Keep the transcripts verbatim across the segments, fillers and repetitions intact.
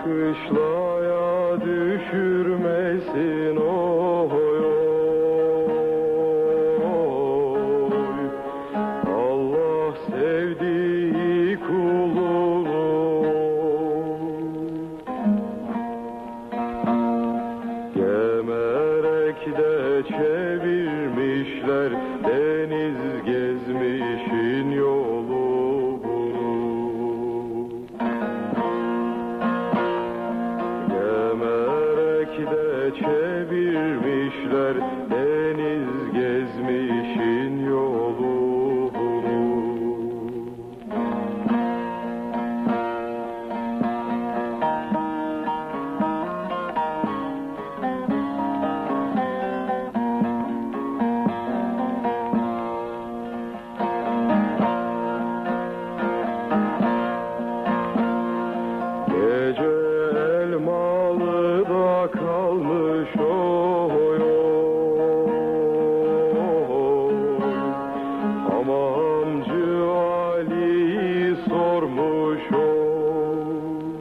kışlaya düşürmesin oy oy. Allah sevdiği kulunu gemerekte çevirmişler, deniz gezmişin yolu bunu. Gemerekte çevirmişler, deniz gezmişin yolu bunu. Gece Elmalı'da kalmış oy oy. Hamamcı Ali'yi sormuş oy.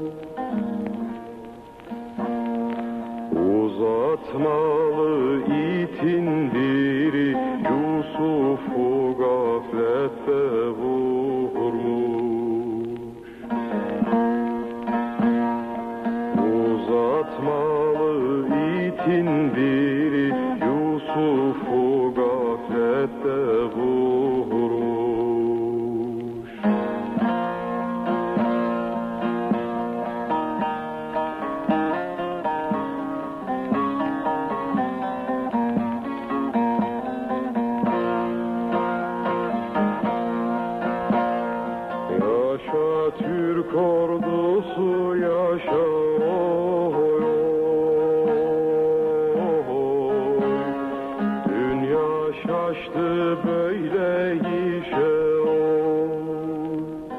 Uzatmalı itin diri Yusuf'u gaflette vurmuş. Uzatmalı itin diri Yusuf'u gaflette vurmuş. Yaşa Türk ordusu yaşa oy oy. Dünya şaştı böyle işe oy.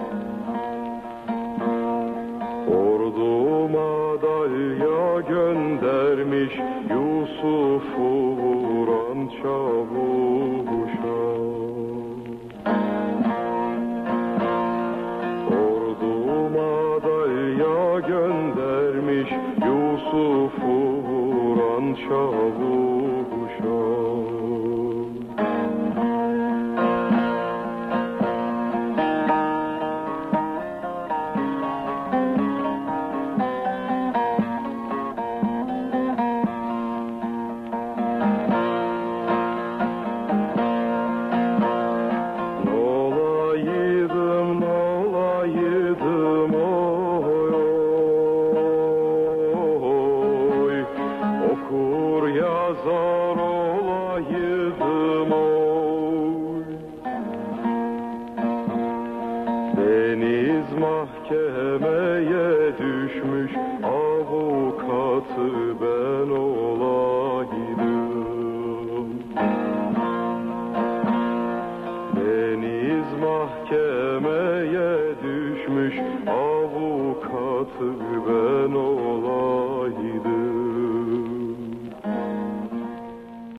Ordu madalya göndermiş Yusuf'u vuran çavuşa. Ordu madalya göndermiş Yusuf'u vuran çavuşa. Nolaydım, nolaydım oy oy. Okur yazar olaydım oy. Deniz mahkemeye düşmüş, avukatı ben olaydım. Deniz mahkemeye düşmüş, avukatı ben